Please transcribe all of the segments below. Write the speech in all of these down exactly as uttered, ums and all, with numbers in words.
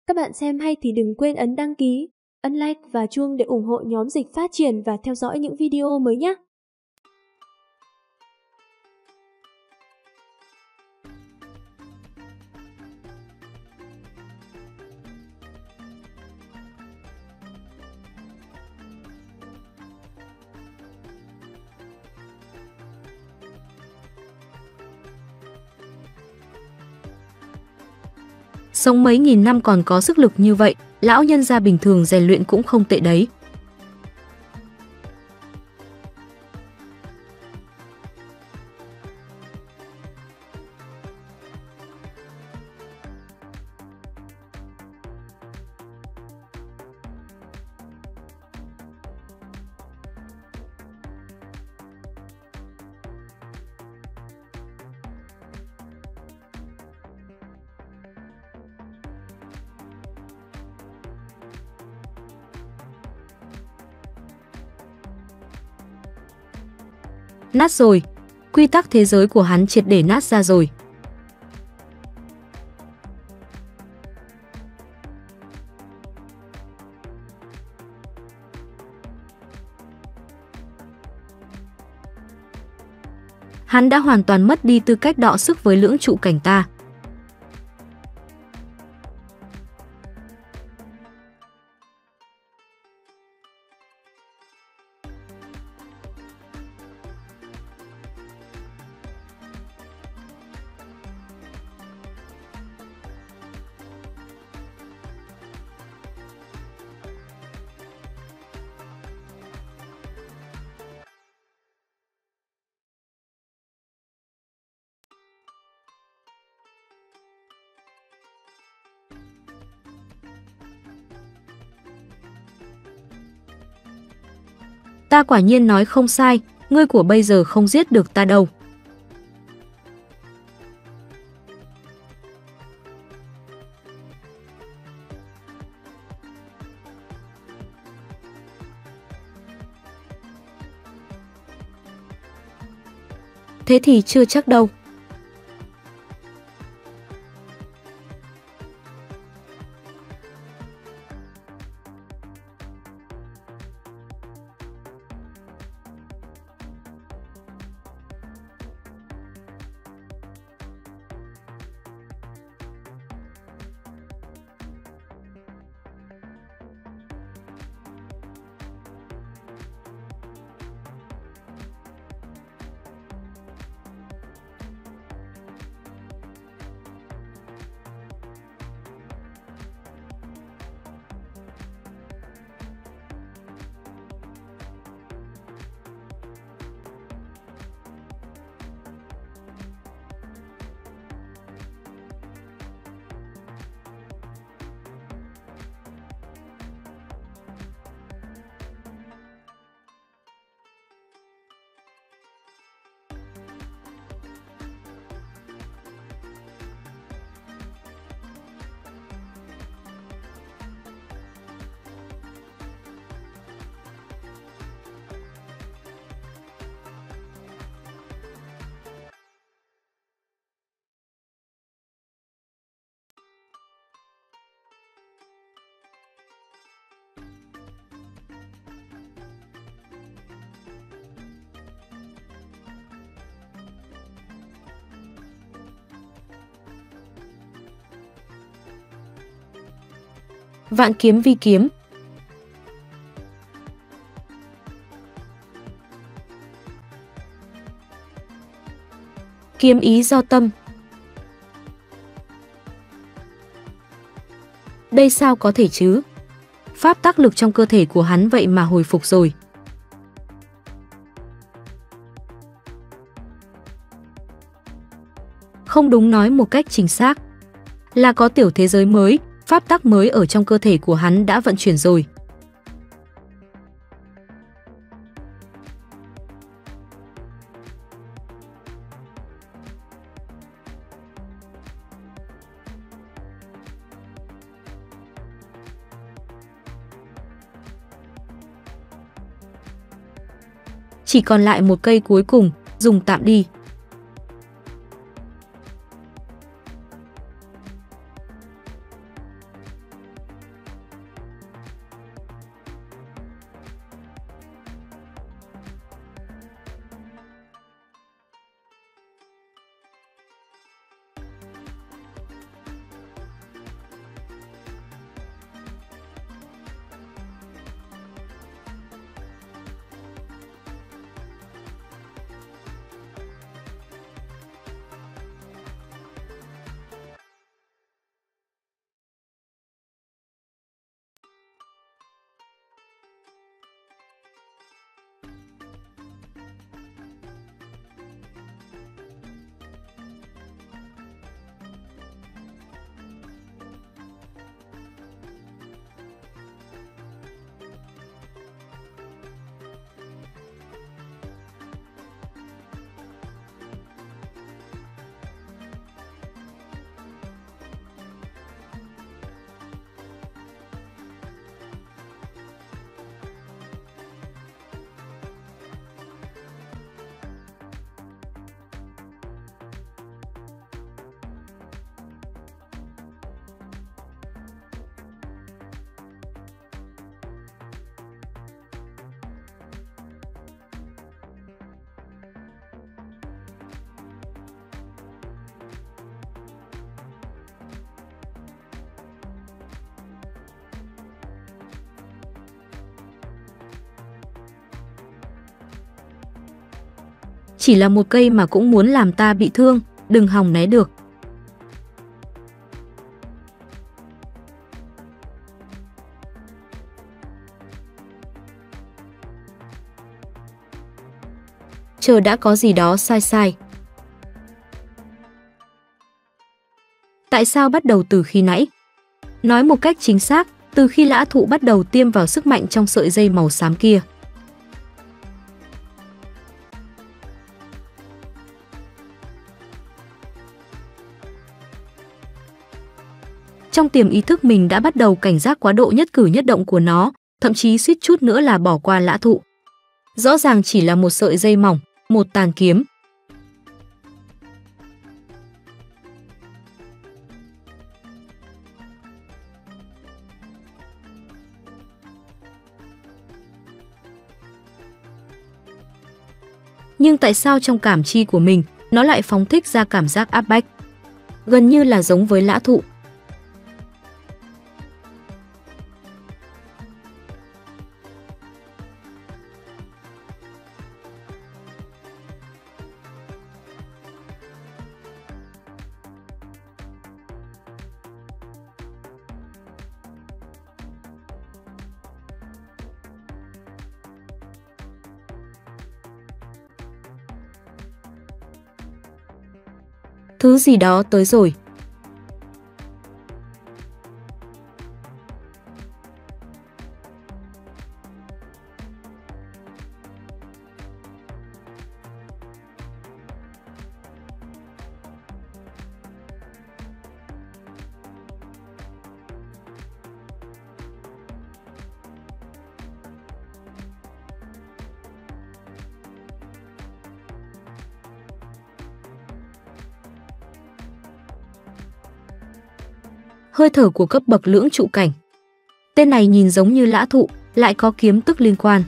Các bạn xem hay thì đừng quên ấn đăng ký, ấn like và chuông để ủng hộ nhóm Dịch Phát Triển và theo dõi những video mới nhé. Sống mấy nghìn năm còn có sức lực như vậy, lão nhân gia bình thường rèn luyện cũng không tệ đấy. Nát rồi. Quy tắc thế giới của hắn triệt để nát ra rồi. Hắn đã hoàn toàn mất đi tư cách đọ sức với lưỡng trụ cảnh ta. Ta quả nhiên nói không sai, ngươi của bây giờ không giết được ta đâu. Thế thì chưa chắc đâu. Vạn kiếm vi kiếm. Kiếm ý do tâm. Đây sao có thể chứ? Pháp tắc lực trong cơ thể của hắn vậy mà hồi phục rồi. Không đúng, nói một cách chính xác là có tiểu thế giới mới, pháp tắc mới ở trong cơ thể của hắn đã vận chuyển rồi. Chỉ còn lại một cây cuối cùng, dùng tạm đi. Chỉ là một cây mà cũng muốn làm ta bị thương, đừng hòng né được. Chờ đã, có gì đó sai sai. Tại sao bắt đầu từ khi nãy? Nói một cách chính xác, từ khi Lã Thụ bắt đầu tiêm vào sức mạnh trong sợi dây màu xám kia. Trong tiềm ý thức mình đã bắt đầu cảnh giác quá độ nhất cử nhất động của nó, thậm chí suýt chút nữa là bỏ qua Lã Thụ. Rõ ràng chỉ là một sợi dây mỏng, một tàn kiếm. Nhưng tại sao trong cảm chi của mình, nó lại phóng thích ra cảm giác áp bách? Gần như là giống với Lã Thụ. Thứ gì đó tới rồi. Hơi thở của cấp bậc lưỡng trụ cảnh. Tên này nhìn giống như Lã Thụ, lại có kiếm tức liên quan.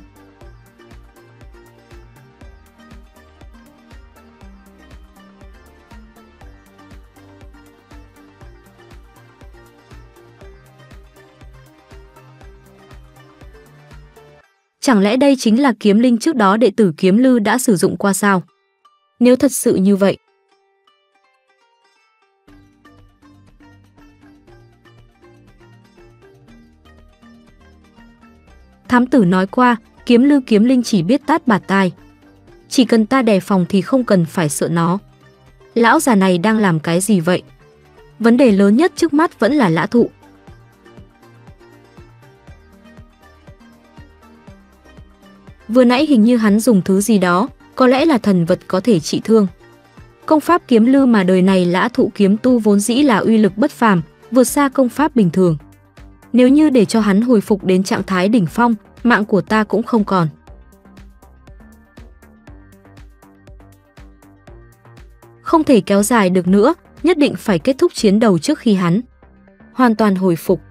Chẳng lẽ đây chính là kiếm linh trước đó đệ tử Kiếm Lư đã sử dụng qua sao? Nếu thật sự như vậy, thám tử nói qua, Kiếm Lư kiếm linh chỉ biết tát bạt tai. Chỉ cần ta đề phòng thì không cần phải sợ nó. Lão già này đang làm cái gì vậy? Vấn đề lớn nhất trước mắt vẫn là Lã Thụ. Vừa nãy hình như hắn dùng thứ gì đó, có lẽ là thần vật có thể trị thương. Công pháp Kiếm Lư mà đời này Lã Thụ kiếm tu vốn dĩ là uy lực bất phàm, vượt xa công pháp bình thường. Nếu như để cho hắn hồi phục đến trạng thái đỉnh phong, mạng của ta cũng không còn. Không thể kéo dài được nữa, nhất định phải kết thúc chiến đấu trước khi hắn hoàn toàn hồi phục.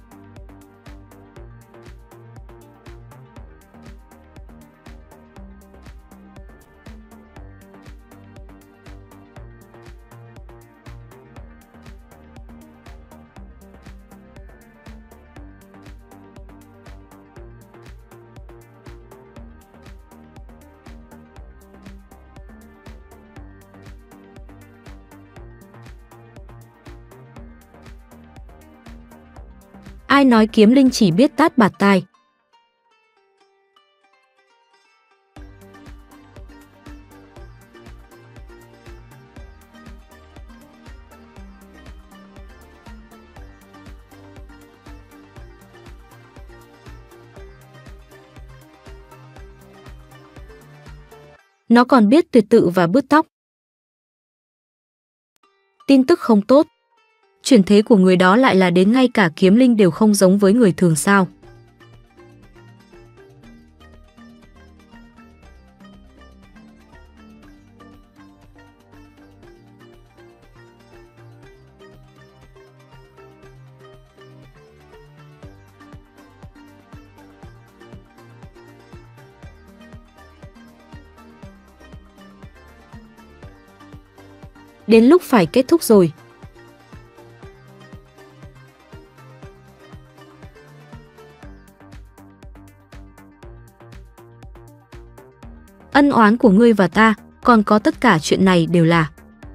Ai nói kiếm linh chỉ biết tát bạt tai? Nó còn biết tuyệt tự và bứt tóc. Tin tức không tốt. Chuyển thế của người đó lại là đến ngay cả kiếm linh đều không giống với người thường sao? Đến lúc phải kết thúc rồi. Ân oán của ngươi và ta, còn có tất cả chuyện này đều là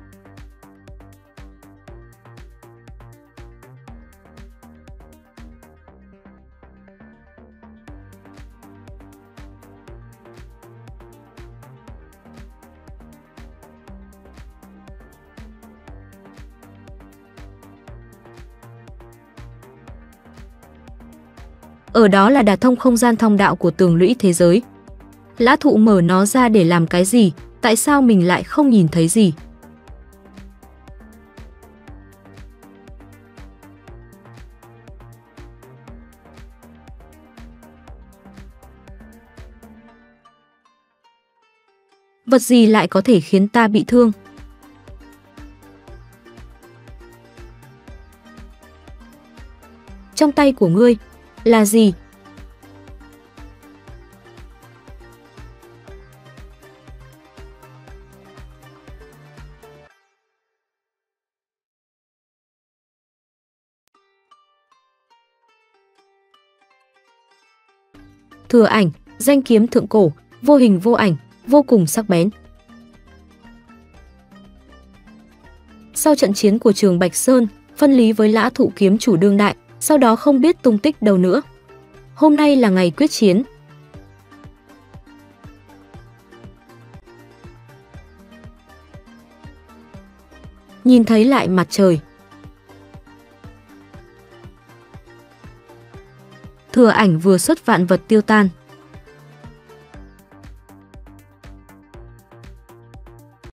ở đó là đả thông không gian thông đạo của tường lũy thế giới. Lã Thụ mở nó ra để làm cái gì? Tại sao mình lại không nhìn thấy gì? Vật gì lại có thể khiến ta bị thương? Trong tay của ngươi là gì? Thừa ảnh, danh kiếm thượng cổ, vô hình vô ảnh, vô cùng sắc bén. Sau trận chiến của Trường Bạch Sơn, phân lý với Lã Thụ kiếm chủ đương đại, sau đó không biết tung tích đâu nữa. Hôm nay là ngày quyết chiến. Nhìn thấy lại mặt trời. Thừa ảnh vừa xuất vạn vật tiêu tan.